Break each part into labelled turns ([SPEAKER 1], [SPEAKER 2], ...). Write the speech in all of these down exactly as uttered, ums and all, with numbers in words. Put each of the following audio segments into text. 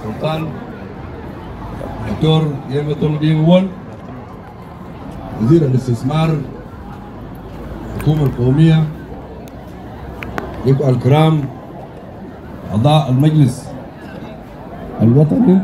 [SPEAKER 1] سلطان دكتور يمتون دينول وزير الاستثمار الحكومة القومية، الإخوة الكرام أعضاء المجلس الوطني،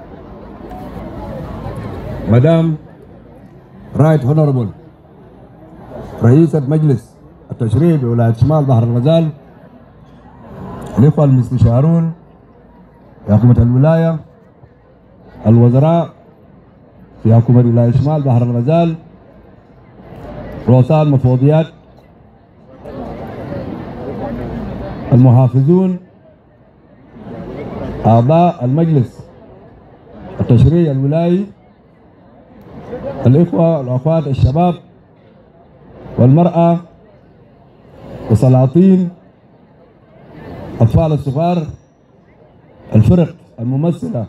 [SPEAKER 1] مدام رايت هونوربل رئيسة مجلس التشريع بولاية شمال بحر الغزال، الإخوة المستشارون في حكومة الولاية، الوزراء في حكومة ولاية شمال بحر الغزال، رؤساء المفوضيات، المحافظون، أعضاء المجلس التشريعي الولائي، الإخوة والأخوات الشباب والمرأة وسلاطين، أطفال الصغار، الفرق الممثلة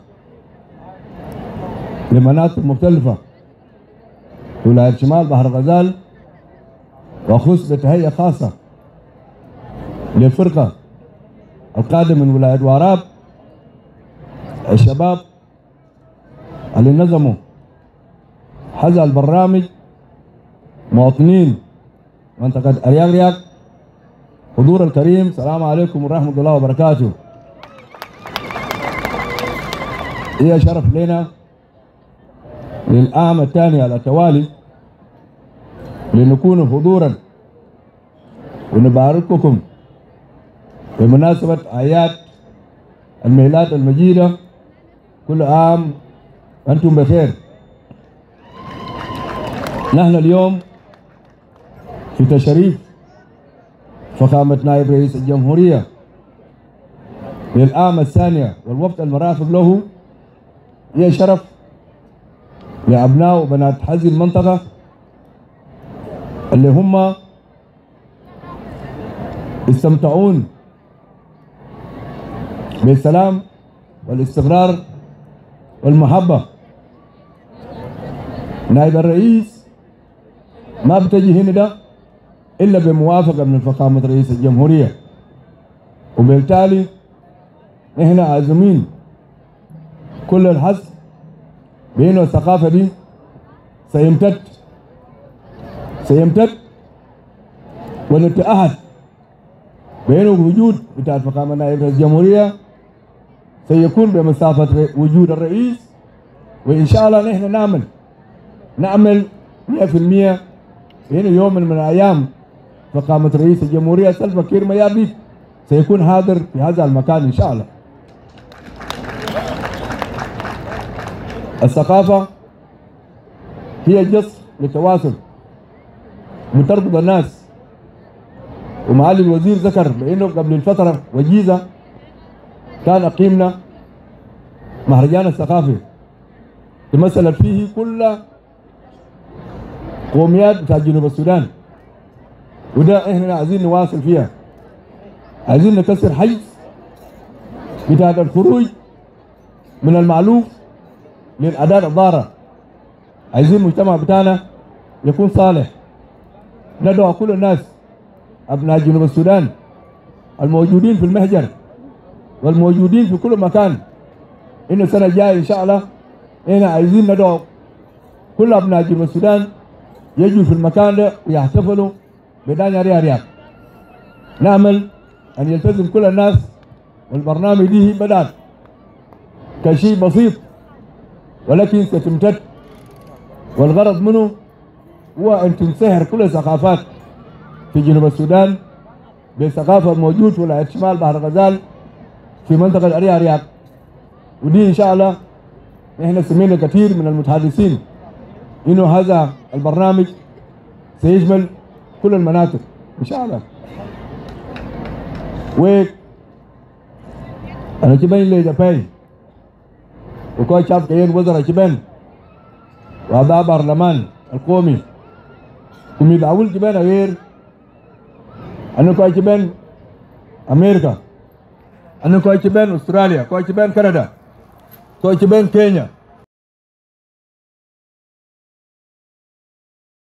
[SPEAKER 1] لمناطق مختلفة في ولاية شمال بحر الغزال، وأخص بتهيئة خاصة للفرقة القادمة من ولاية وراب، الشباب اللي نظموا هذا البرنامج، مواطنين منطقة أرياق رياق، حضور الكريم، السلام عليكم ورحمة الله وبركاته. هي شرف لنا للعام الثاني على التوالي لنكون حضورا ونبارككم بمناسبة أعياد الميلاد المجيدة. كل عام أنتم بخير. نحن اليوم في تشريف فخامة نائب رئيس الجمهورية للعام الثانية والوفد المرافق له. هي شرف لأبناء وبنات هذه المنطقة اللي هم يستمتعون بالسلام والاستقرار والمحبة. نائب الرئيس ما بتجي هنا ده إلا بموافقة من فخامة رئيس الجمهورية، وبالتالي نحن عازمين كل الحظ بأنه الثقافة دي سيمتد سيمتد ونتأهد بأنه وجود بتاع فخامة نائب رئيس الجمهورية سيكون بمسافة وجود الرئيس، وإن شاء الله نحن نعمل نعمل مئة في المئة بأنه يوم من الأيام فخامة رئيس الجمهورية سلفا كير ميارديت سيكون حاضر في هذا المكان إن شاء الله. الثقافة هي جسر للتواصل وتربط الناس، ومعالي الوزير ذكر بأنه قبل الفترة وجيزة كان أقيمنا مهرجان الثقافي تمثلت فيه كل قوميات بتاع جنوب السودان، وده احنا عايزين نواصل فيها، عايزين نكسر حيز بتاع الخروج من المألوف للأداة الضارة. عايزين المجتمع بتاعنا يكون صالح. ندعو كل الناس أبناء جنوب السودان الموجودين في المهجر والموجودين في كل مكان إنه السنة الجاية إن شاء الله إحنا عايزين ندعو كل أبناء جنوب السودان يجوا في المكان ده ويحتفلوا بدانيا ريا رياق. نأمل أن يلتزم كل الناس، والبرنامج دي بدأت كشيء بسيط ولكن ستمتد، والغرض منه هو أن تنسحر كل الثقافات في جنوب السودان بالثقافة الموجود في ولاية شمال بحر الغزال في منطقة أرياق رياق. ودي إن شاء الله نحن سمعنا كثير من المتحدثين إنه هذا البرنامج سيشمل كل المناطق إن شاء الله. و أنا كبين لي جبين وكوي شاف كيان وزراء كبين وأعضاء برلمان القومي ومن أول كبين غير أنا كوي كبين أمريكا، أنا كوي كبين أستراليا، كوي كبين كندا، كوي كبين كينيا.